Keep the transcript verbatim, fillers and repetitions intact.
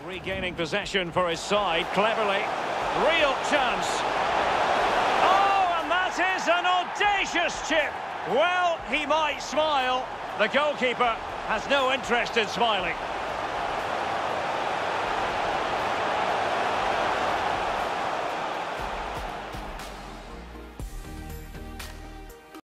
Regaining possession for his side, cleverly. Real chance. Oh, and that is an audacious chip. Well, he might smile. The goalkeeper has no interest in smiling.